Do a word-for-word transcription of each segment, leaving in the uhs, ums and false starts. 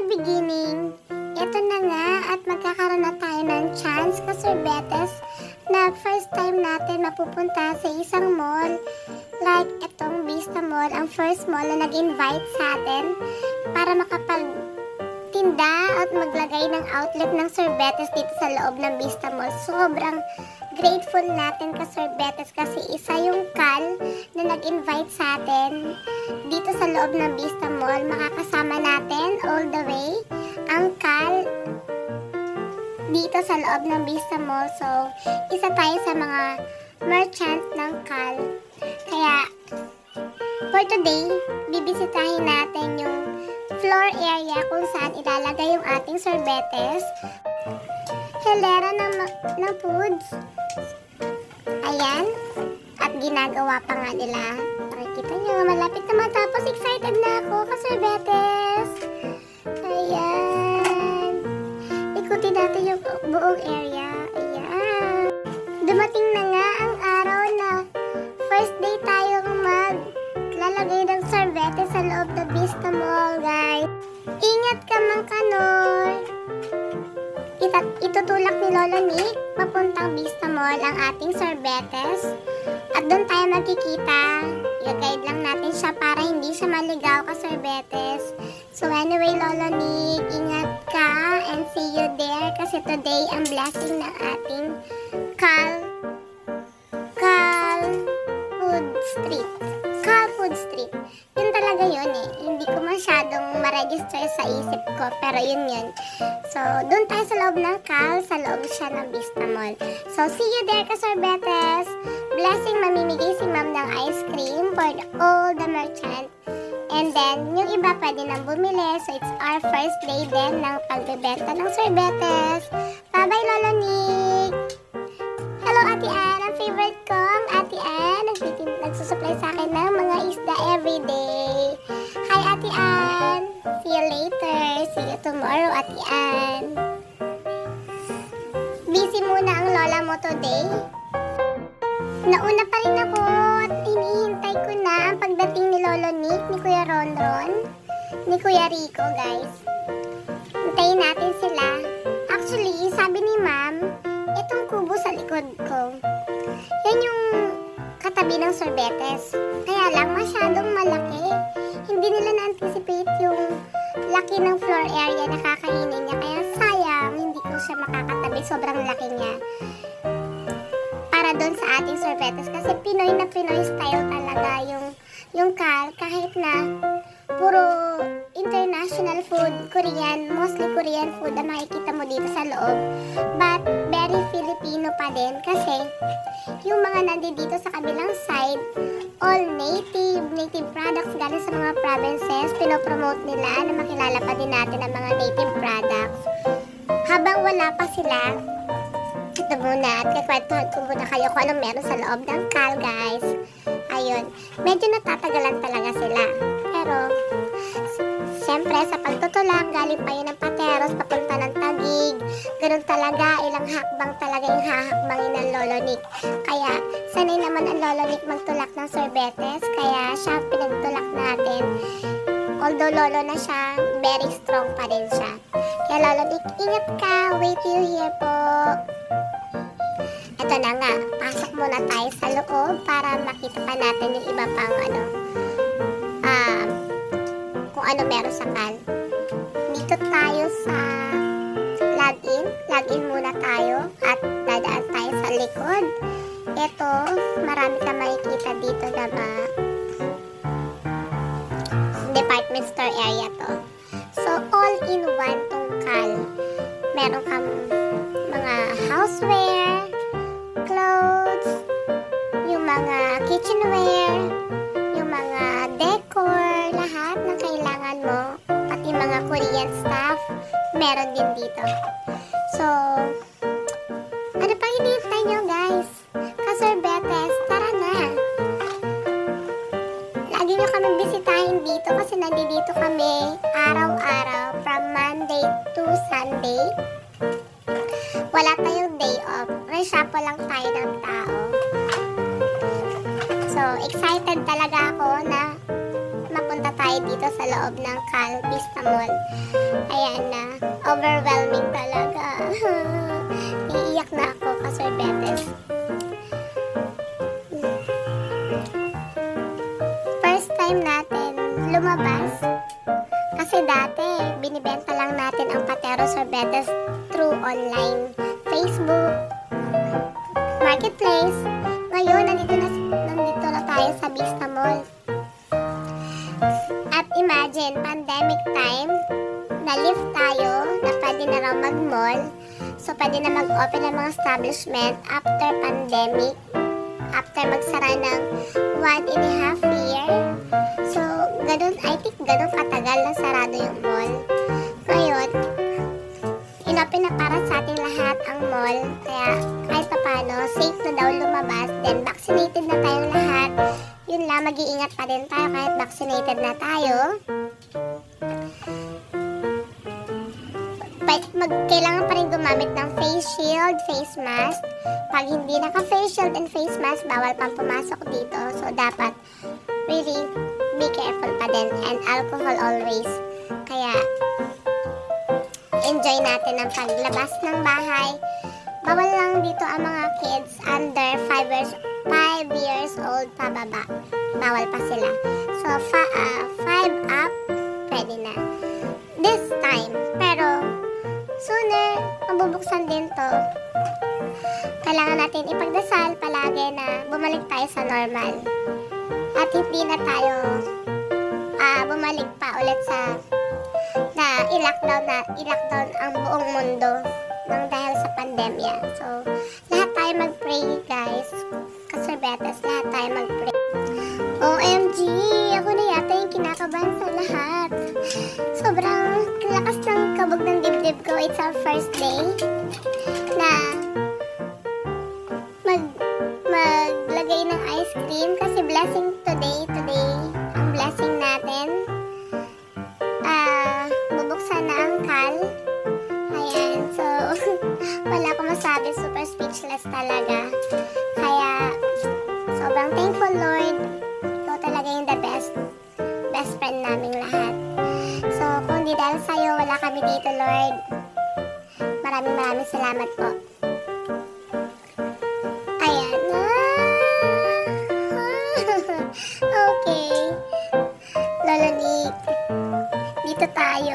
beginning, ito na nga at magkakaroon na tayo ng chance kasorbetes na first time natin mapupunta sa isang mall like itong Vista Mall, ang first mall na nag-invite sa atin para makapagtinda at maglagay ng outlet ng sorbetes dito sa loob ng Vista Mall. Sobrang grateful natin kasorbetes kasi isa yung Cal na nag-invite sa atin dito sa loob ng Vista Mall. Makakasama natin all the way ang Cal dito sa loob ng Vista Mall. So, isa tayo sa mga merchant ng Cal. Kaya, for today, bibisitahin natin yung floor area kung saan ilalagay yung ating sorbetes. Hilera ng, ng foods. Ayan. At ginagawa pa nga nila. Nakikita nyo, malapit na matapos. Excited na ako, kasorbetes. Ayan. Ikutin natin yung buong area. Ayan. Dumating na nga ang araw na first day tayong maglalagay ng sorbetes sa loob ng Vista Mall, guys. Ingat ka, Mang Kanor. Itutulak ni Lolo Nick papuntang Vista Mall ang ating sorbetes. At doon tayo magkikita. I-guide lang natin siya para hindi siya maligaw kasorbetes. So anyway, Lolo Nick, ingat ka and see you there kasi today ang blessing ng ating Cal Cal Food Street. Cal Food Street. Yun talaga yun eh. Hindi ko masyadong ma-register sa isip ko, pero yun yun. So, doon tayo sa loob ng Cal, sa loob siya ng Vista Mall. So, see you there, kasorbetes. Blessing, mamimigay si ma'am ng ice cream for all the merchant. And then, yung iba pwede nang bumili. So, it's our first day din ng pagbebenta ng sorbetes. Bye-bye, Lolo Nick! Hello, Ate Ann! Ang favorite ko, ang Ate Ann. Nagsusupply sa akin ng mga isda everyday. Hi, Ate Ann! See you later. See you tomorrow, Ate Ann. Busy muna ang lola mo today. Nauna pa rin ako at hinihintay ko na ang pagdating ni Lolo Nick, ni Kuya Ronron, ni Kuya Rico, guys. Hintayin natin sila. Actually, sabi ni Ma'am, itong kubo sa likod ko, yan yung katabi ng sorbetes. Kaya lang, masyadong malaki. Hindi nila na-anticipate yung laki ng floor area na kakainin niya. Kaya sayang, hindi ko siya makakatabi. Sobrang laki niya. Para doon sa ating sorbetes. Kasi Pinoy na Pinoy style talaga yung, yung Cal. Kahit na puro international food, Korean, mostly Korean food na makikita mo dito sa loob. But very Filipino pa din kasi yung mga nandito sa kabilang side, all native, native products galing sa mga provinces, pinopromote nila na makilala pa din natin ang mga native products. Habang wala pa sila, ito muna at kakwentuhan ko muna kayo kung anong meron sa loob ng Cal, guys. Ayun, medyo natatagalan talaga sila. Pero, siyempre, sa pagtutulak, galing pa yun ng Pateros, papunta ng Taguig. Ganun talaga, ilang hakbang talaga yung hahakbangin ng Lolo Nick. Kaya, sanay naman ang Lolo Nick magtulak ng sorbetes. Kaya, siya pinagtulak natin. Although Lolo na siya, very strong pa din siya. Kaya Lolo Nick, ingat ka. Wait you here po. Ito na nga, pasok muna tayo sa loob para makita pa natin yung iba pang ano, um, kung ano meron sa Cal. Dito tayo sa login. Login muna tayo at dadaan tayo sa likod. Ito, marami ka makikita dito na ba department store area to. So, all in one tong Cal. Meron kang mga houseware, clothes, yung mga kitchenware, yung mga decor, lahat na kailangan mo, pati mga Korean stuff, meron din dito. So, ano pang hinihintay nyo, guys? Kasorbetes, tara na! Lagi nyo kami bisitahin dito kasi nandito kami araw-araw from Monday to Sunday. Wala tayong day off. Reshuffle lang tayo ng tao. So, excited talaga ako na mapunta tayo tayo dito sa loob ng Cal Vista Mall. Ayan na, overwhelming talaga. Iiyak na ako, kasorbetes. First time natin lumabas. Kasi dati, binibenta lang natin ang patero sorbetes through online, Facebook, Marketplace. Ngayon, nandito na, nandito na tayo sa Vista Mall. At imagine, pandemic time, na-lift tayo, na pwede na raw mag-mall. So, pwede na mag-open ang mga establishment after pandemic, after magsara ng one and a half year. So, ganun, I think ganun katagal na sarado yung mall. Ngayon, inopen na para sa ating lahat ang mall. Kaya, kahit papano, safe na daw lumabas. Then, vaccinated na tayong lahat. Yun lang, mag-iingat pa din tayo kahit vaccinated na tayo. Mag, kailangan pa rin gumamit ng face shield, face mask. Pag hindi naka-face shield and face mask, bawal pang pumasok dito. So, dapat really be careful pa din. And alcohol always. Kaya, enjoy natin ang paglabas ng bahay. Bawal lang dito ang mga kids under five years, five years old pababa. Bawal pa sila. So, five uh, up, pwede na. This time. Pero, sooner, mabubuksan din to. Kailangan natin ipagdasal palagi na bumalik tayo sa normal. At hindi na tayo uh, bumalik pa ulit sa na i-lockdown na i-lockdown ang buong mundo nang dahil sa pandemya. So, lahat tayo mag-pray, guys. Kasorbetes, lahat tayo mag-pray. O M G! Ako na yata yung kinakabahan sa lahat. Sobrang lakas ng kabog ng dibdib ko. It's our first day na mag maglagay ng ice cream kasi blessing today. Today, ang blessing natin. Ah, uh, bubuksan na ang Cal. Ayan, so wala ko masabi. Super speechless talaga. Kaya, sobrang thankful, Lord. Ikaw talaga yung the best. Best friend naming lahat. So, kung di dahil sa'yo, wala kami dito, Lord. Maraming maraming salamat po. Ayan. Okay. Lolo Nick. Dito tayo.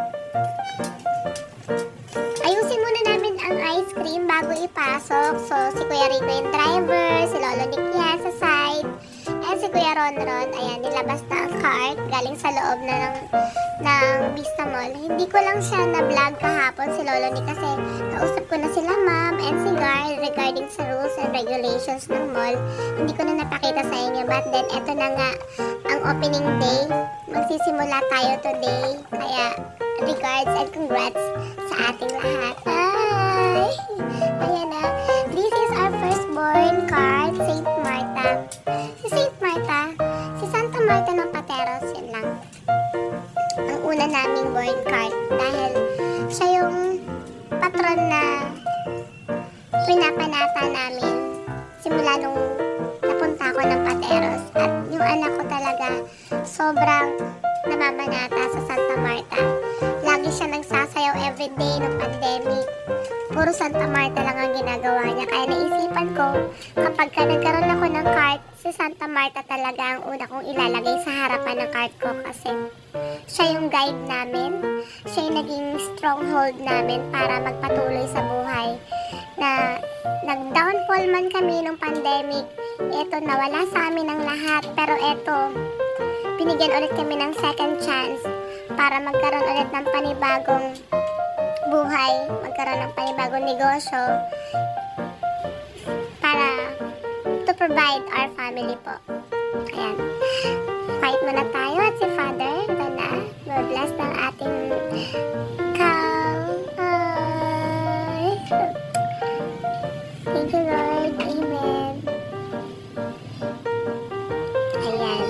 Ayusin muna namin ang ice cream bago ipasok. So, si Kuya Rico yung driver, si Lolo Nick yan sa side, and si Kuya Ronron, ayan, nilabas na ang cart galing sa loob na ng, ng Vista Mall. Hindi ko lang siya na-vlog kahapon si Lolo Nick kasi kausap ko na sila ma'am and si guard regarding sa rules and regulations ng mall. Hindi ko na napakita sa inyo, but then eto na nga ang opening day. Magsisimula tayo today. Kaya, regards and congrats sa ating lahat. Hi! Ayan na. This is our firstborn card, Saint Martha. Si Saint Martha, si Santa Martha ng Pateros, yun lang. Ang una naming born card dahil siya yung patron na pinapanata namin simula nung napunta ako ng Pateros. At yung anak ko talaga sobrang namamanata sa Santa Martha. Lagi siya nagsasayaw everyday ng pandemic. Puro Santa Martha lang ang ginagawa niya. Kaya naisipan ko, kapag ka nagkaroon ako ng cart, si Santa Martha talaga ang una kong ilalagay sa harapan ng cart ko kasi siya yung guide namin. Siya yung naging stronghold namin para magpatuloy sa buhay. Na nag-downfall man kami nung pandemic, eto, nawala sa amin ang lahat. Pero eto, binigyan ulit kami ng second chance para magkaroon ulit ng panibagong buhay, magkaroon ng panibagong negosyo para to provide our family po. Ayan. Fight muna tayo at si Father, ito na, Lord bless ng ating cow. Ay. Thank you, Lord. Amen. Ayan.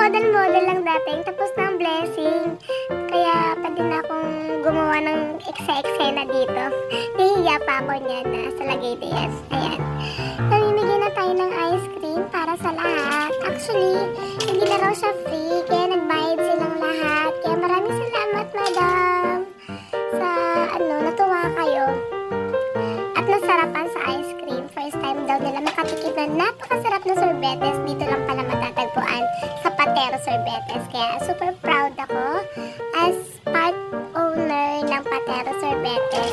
model-model lang dating, tapos na ang blessing. Kaya pwede na akong gumawa ng eksa-eksena dito. Nahihiya pa ako niyan na sa lagay din. Ayan. Namimigay na tayo ng ice cream para sa lahat. Actually, hindi na raw siya free, kaya nagbayad silang lahat. Kaya maraming salamat, madam. Sa ano, natuwa kayo. At nasarapan sa ice cream. First time daw nila makatikim na napakasarap na sorbetes. Dito lang pala matatagpuan sa Patero Sorbetes. Kaya super proud ako as part owner ng Patero Sorbetes.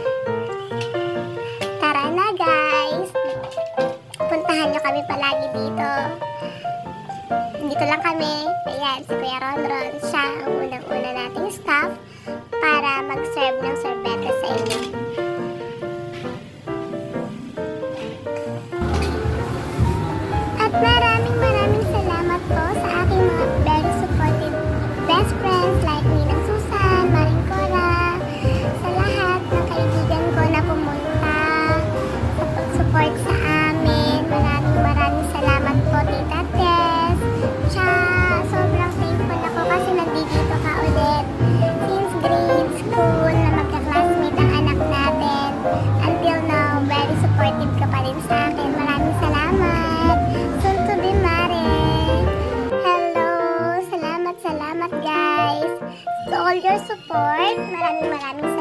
Tara na guys! Puntahan nyo kami palagi dito. Dito lang kami. Ayan, si Kuya Ronron. Siya ang unang-una nating staff para mag-serve ng sorbetes sa inyo. At maraming maraming salamat po sa aking mga very supportive best friends like Ninang Susan, Maring Cora, sa lahat ng kaibigan ko na pumunta sa pag-support sa amin. Maraming maraming salamat po, Tita Tess. Tsaka sobrang thankful ako kasi nandito ka ulit. Since grade school na magka-classmate ang anak natin. Until now, very supportive ka pa rin sa akin. Maraming salamat. Soon to be married. Hello. Salamat, salamat guys. To all your support, maraming maraming